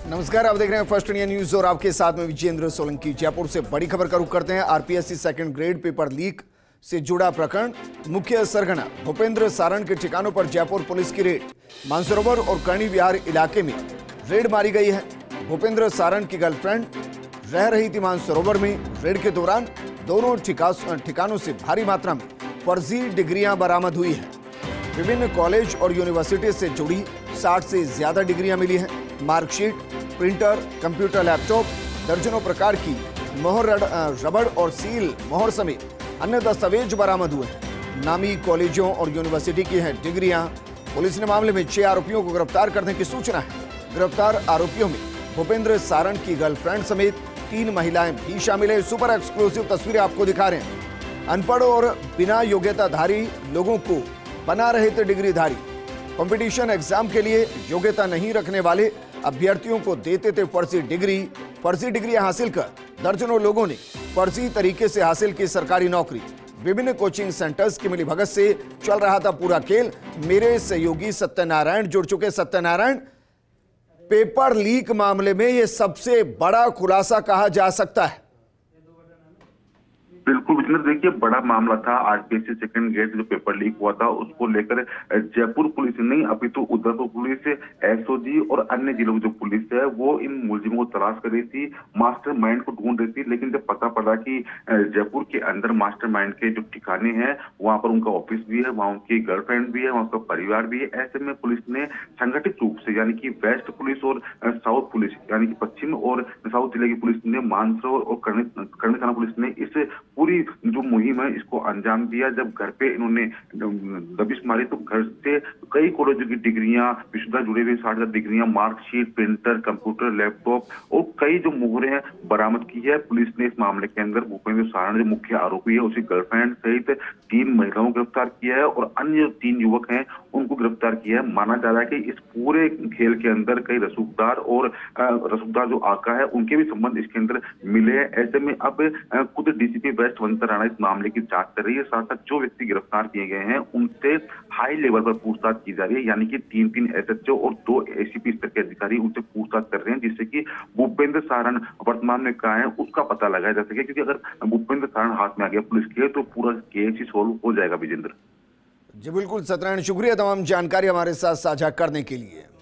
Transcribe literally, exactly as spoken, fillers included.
नमस्कार, आप देख रहे हैं फर्स्ट इंडिया न्यूज और आपके साथ में विजेंद्र सोलंकी। जयपुर से बड़ी खबर का रुख करते हैं। RPSC second grade paper leak से जुड़ा प्रकरण। मुख्य सरगना भूपेंद्र सारण के ठिकानों पर जयपुर पुलिस की रेड। मानसरोवर और कर्णी विहार इलाके में रेड मारी गई है। भूपेंद्र सारण की गर्लफ्रेंड रह रही थी मानसरोवर में। रेड के दौरान दोनों ठिकानों से भारी मात्रा में फर्जी डिग्रियां बरामद हुई है। विभिन्न कॉलेज और यूनिवर्सिटी से जुड़ी साठ से ज्यादा डिग्रियां मिली हैं। मार्कशीट, प्रिंटर, कंप्यूटर, लैपटॉप, दर्जनों प्रकार की मोहर, रबड़ और सील मोहर समेत अन्य दस्तावेज बरामद हुए हैं। नामी कॉलेजों और यूनिवर्सिटी की हैं डिग्रियां। पुलिस ने मामले में छह आरोपियों को गिरफ्तार करने की सूचना है। गिरफ्तार आरोपियों में भूपेंद्र सारण की गर्लफ्रेंड समेत तीन महिलाएं भी शामिल है। सुपर एक्सक्लूसिव तस्वीरें आपको दिखा रहे हैं। अनपढ़ और बिना योग्यताधारी लोगों को बना रहे थे डिग्रीधारी। कंपटीशन एग्जाम के लिए योग्यता नहीं रखने वाले अभ्यर्थियों को देते थे फर्जी डिग्री। फर्जी डिग्री हासिल कर दर्जनों लोगों ने फर्जी तरीके से हासिल की सरकारी नौकरी। विभिन्न कोचिंग सेंटर्स की मिलीभगत से चल रहा था पूरा खेल। मेरे सहयोगी सत्यनारायण जुड़ चुके। सत्यनारायण, पेपर लीक मामले में यह सबसे बड़ा खुलासा कहा जा सकता है। बिल्कुल विजेंद्र, देखिए बड़ा मामला था। आरपीएससी सेकंड ग्रेड जो पेपर लीक हुआ था उसको लेकर जयपुर पुलिस नहीं अभी तो उदयपुर पुलिस, एसओजी और अन्य जिलों की जो पुलिस है वो इन मुलजिमों को तलाश कर रही थी, मास्टर माइंड को ढूंढ रही थी। लेकिन जब पता पड़ा कि जयपुर के अंदर मास्टर माइंड के जो ठिकाने हैं वहां पर उनका ऑफिस भी है, वहां उनकी गर्लफ्रेंड भी है, वहां उनका परिवार भी है, ऐसे में पुलिस ने संगठित रूप से यानी कि वेस्ट पुलिस और साउथ पुलिस यानी कि पश्चिम और साउथ जिले की पुलिस ने, मानसरोवर और कर्णी कर्णी थाना पुलिस ने इस पूरी जो मुहिम है इसको अंजाम दिया। जब घर पे इन्होंने दबिश मारी तो घर से कई कॉलेजों की डिग्रियां, विश्वविद्यालय जुड़े हुए साठ हजार डिग्रियां, मार्कशीट, प्रिंटर, कंप्यूटर, लैपटॉप और कई जो मोहरें हैं बरामद की है। पुलिस ने इस मामले के अंदर भूपेंद्र सारण जो मुख्य आरोपी है उसकी गर्लफ्रेंड सहित तीन महिलाओं को गिरफ्तार किया है और अन्य तीन युवक हैं उनको गिरफ्तार किया है। माना जा रहा है कि इस पूरे खेल के अंदर कई रसूखदार और रसूखदार जो आका है उनके भी संबंध इसके अंदर मिले हैं। ऐसे में अब खुद डीसीपी वेस्ट वंतर राणा इस मामले की जांच कर रही है। साथ साथ जो व्यक्ति गिरफ्तार किए गए हैं उनसे हाई लेवल पर पूछताछ की जा रही है, यानी कि तीन तीन एसएचओ और दो एसीपी स्तर के अधिकारी उनसे पूछताछ कर रहे हैं जिससे कि भूपेंद्र सारण वर्तमान में कहाँ है उसका पता लगाया जा सके। क्योंकि अगर भूपेंद्र सारण हाथ में आ गया पुलिस के तो पूरा केस ही सोल्व हो जाएगा। विजेंद्र जी बिल्कुल सत्यनारायण, शुक्रिया तमाम जानकारी हमारे साथ साझा करने के लिए।